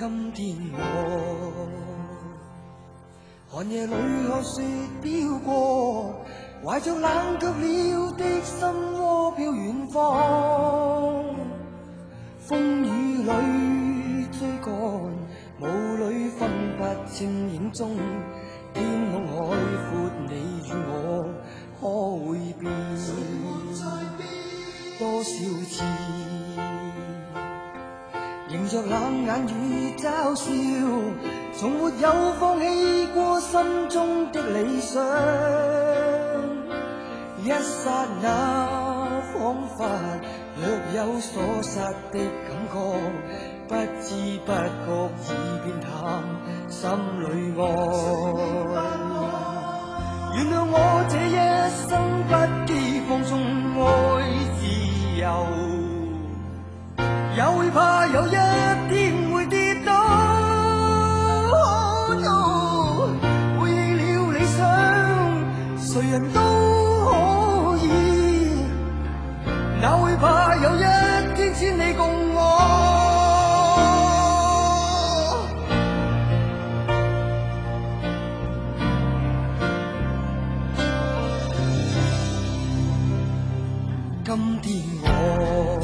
今天我寒夜里看雪飘过，怀着冷却了的心窝飘远方。风雨里追赶，雾里分不清影踪。天空海阔，你与我可会变？多少次迎着冷眼与嘲笑，從沒有放棄過心中的理想。一剎那彷彿若有所失的感覺，不知不覺已變淡心裏愛。原諒我這一生不羈放縱愛自由，也會怕有一天會跌倒。背棄了理想，誰人都可以，哪會怕有一天千里共我。今天我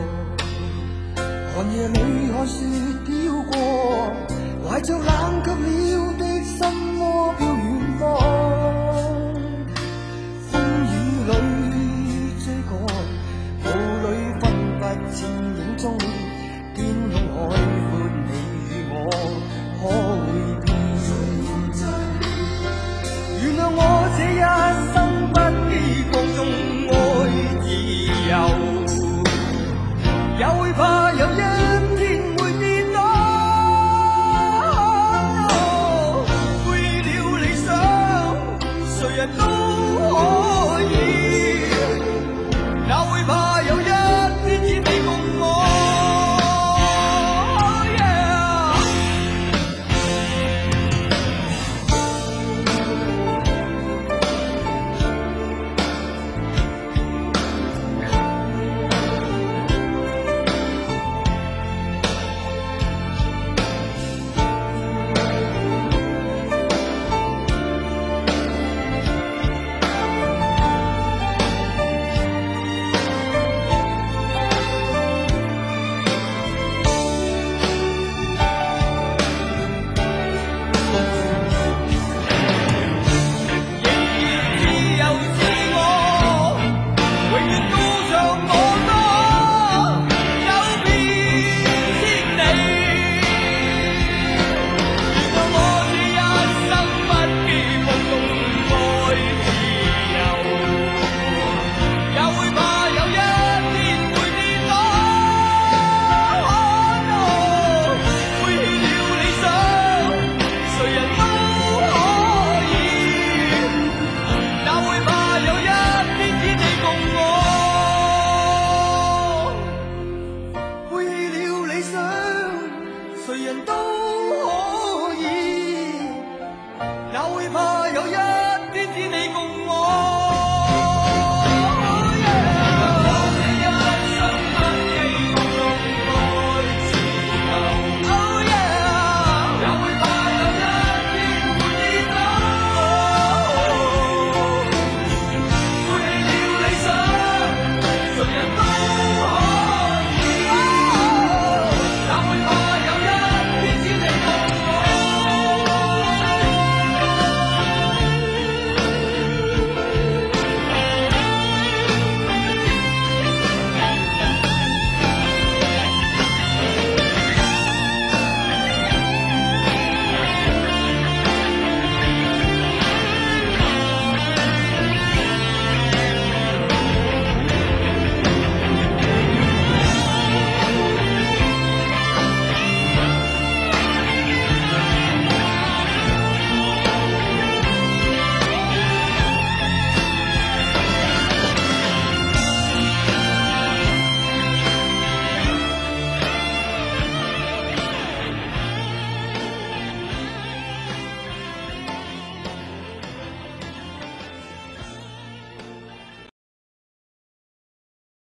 寒夜里看雪飄過，懷着冷卻了的心窩飄遠方。風雨裏追趕，霧裏分不清影蹤。天空海闊，你與我可會變？原諒我這一生不羈放縱愛自由，也會怕有一天會跌倒。背了理想，誰人都